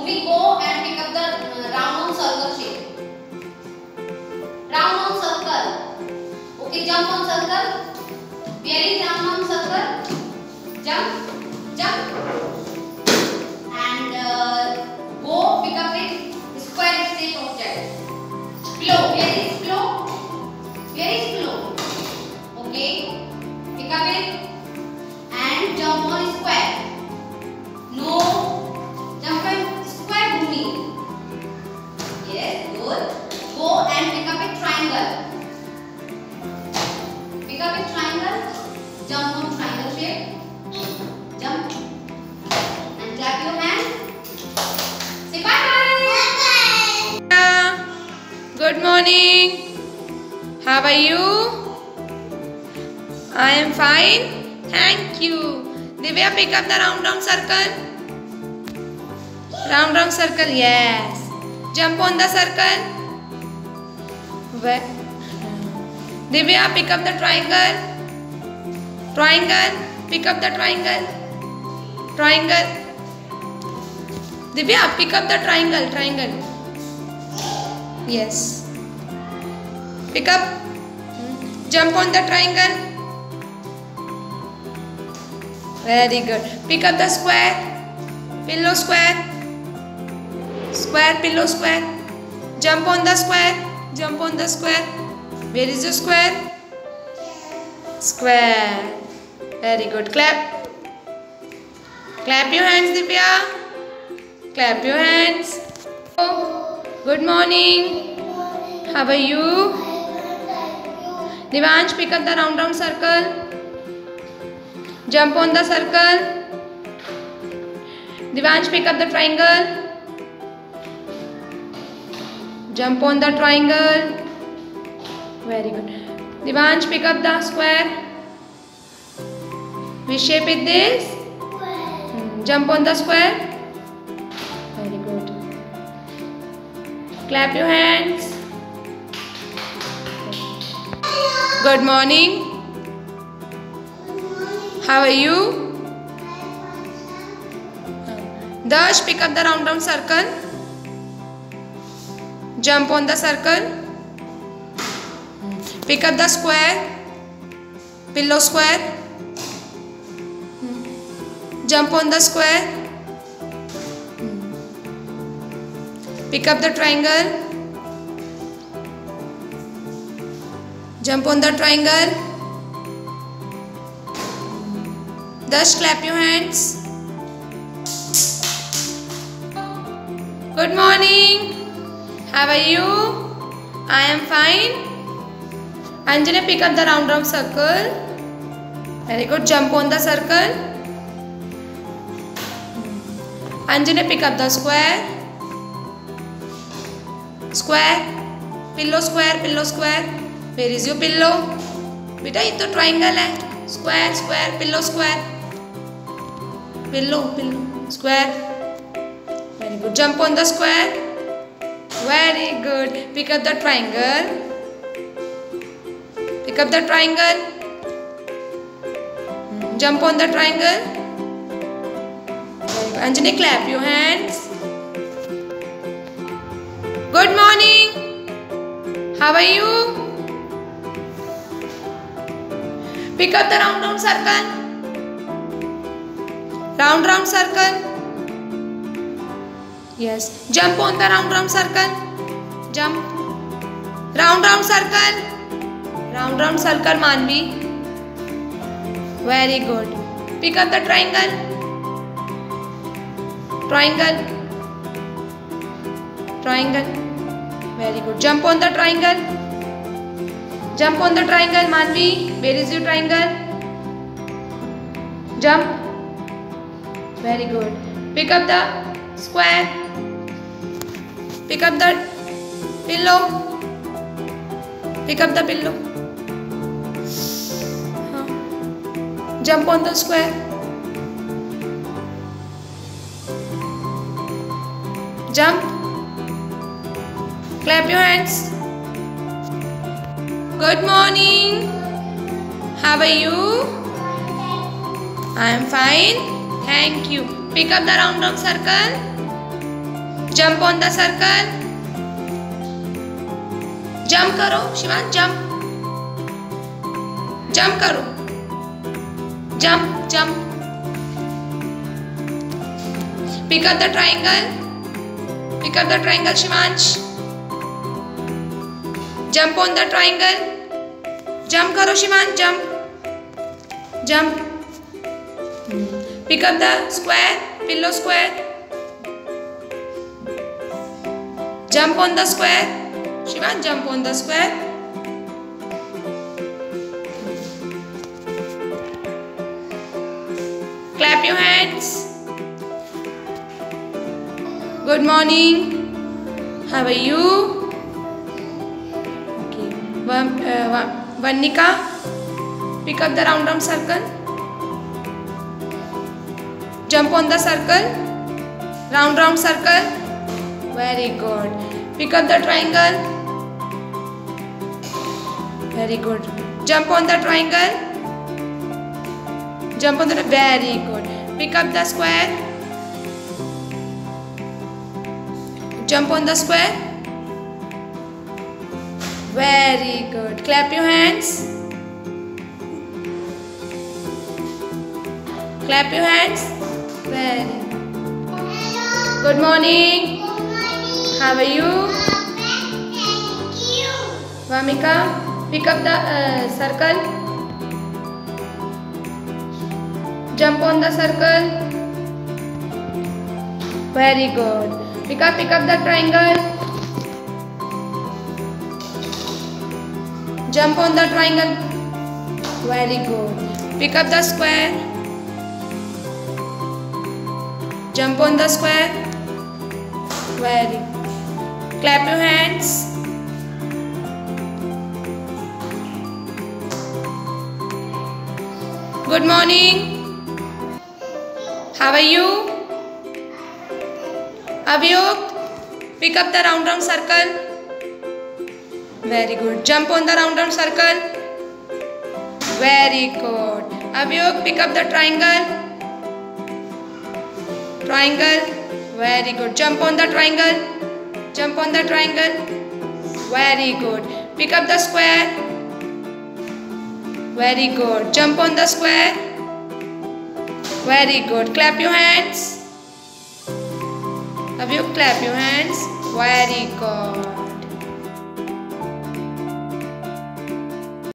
Bhumi, go and pick up the round circle shape. Round on circle. Okay, jump on circle. Where is round on circle? Jump, jump, and go pick up it. Square shape object. Pillow. Where is pillow? Where is pillow? Okay. Pick up it and jump on square. No. Jump on square, Bhumi. Yes, good. Go and pick up a triangle. Pick up a triangle. Jump on triangle shape. Jump. And clap your hand. Say bye bye. Bye bye. Good morning. How are you? I am fine. Thank you. Divya, pick up the round circle. Round circle. Yes. Jump on the circle. Where? Divya, pick up the triangle. Triangle. Pick up the triangle. Triangle. Divya, pick up the triangle. Triangle. Yes. Pick up. Jump on the triangle. Very good. Pick up the square. Pillow square. Square, pillow square. Jump on the square. Jump on the square. Where is the square? Square. Very good. Clap. Clap your hands, Divya. Clap your hands. Good morning. How are you? Divansh, pick up the round circle. Jump on the circle. Divansh, pick up the triangle. Jump on the triangle. Very good. Divansh, pick up the square. Which shape is this? Jump on the square. Very good. Clap your hands. Good morning. How are you? Dash, pick up the round circle. Jump on the circle. Pick up the square. Pillow square. Jump on the square. Pick up the triangle. Jump on the triangle. Dash, clap your hands. Good morning. How are you? I am fine. Anjana, pick up the round circle. Very good. Jump on the circle. Anjana, pick up the square. Square. Pillow square. Pillow square. Where is your pillow? बेटा ये तो triangle है. Square. Square. Pillow square. Pillow. Pillow. Square. Very good. Jump on the square. Very good. Pick up the triangle. Pick up the triangle. Jump on the triangle. Anjani, clap your hands. Good morning. How are you? Pick up the round circle. Round circle. Yes. Jump on the round circle. Jump. Round circle. Round circle, Manvi. Very good. Pick up the triangle. Triangle. Triangle. Very good. Jump on the triangle. Jump on the triangle, Manvi. Where is your triangle? Jump. Very good. Pick up the square. Pick up the pillow. Pick up the pillow. Jump on the square. Jump. Clap your hands. Good morning. How are you? I am fine. Thank you. Pick up the round circle. Jump on the circle. Jump करो Shivan, jump. Jump करो. Jump, jump. Pick up the triangle. Pick up the triangle, Shivansh. Jump on the triangle. Jump करो Shivan, jump. Jump. Pick up the square, pillow square. Jump on the square. Shivan, jump on the square. Clap your hands. Good morning. How are you? Okay. Vanika, pick up the round circle. Jump on the circle. Round circle. Very good. Pick up the triangle. Very good. Jump on the triangle. Jump on the. Very good. Pick up the square. Jump on the square. Very good. Clap your hands. Clap your hands. Very good. Good morning. How are you? Thank you. Vamika, pick up the circle. Jump on the circle. Very good. Pick up the triangle. Jump on the triangle. Very good. Pick up the square. Jump on the square. Very good. Clap your hands. Good morning. How are you? Avyog, pick up the round circle. Very good. Jump on the round circle. Very good. Avyog, pick up the triangle. Triangle. Very good. Jump on the triangle. Jump on the triangle. Very good. Pick up the square. Very good. Jump on the square. Very good. Clap your hands. Have you clap your hands? Very good.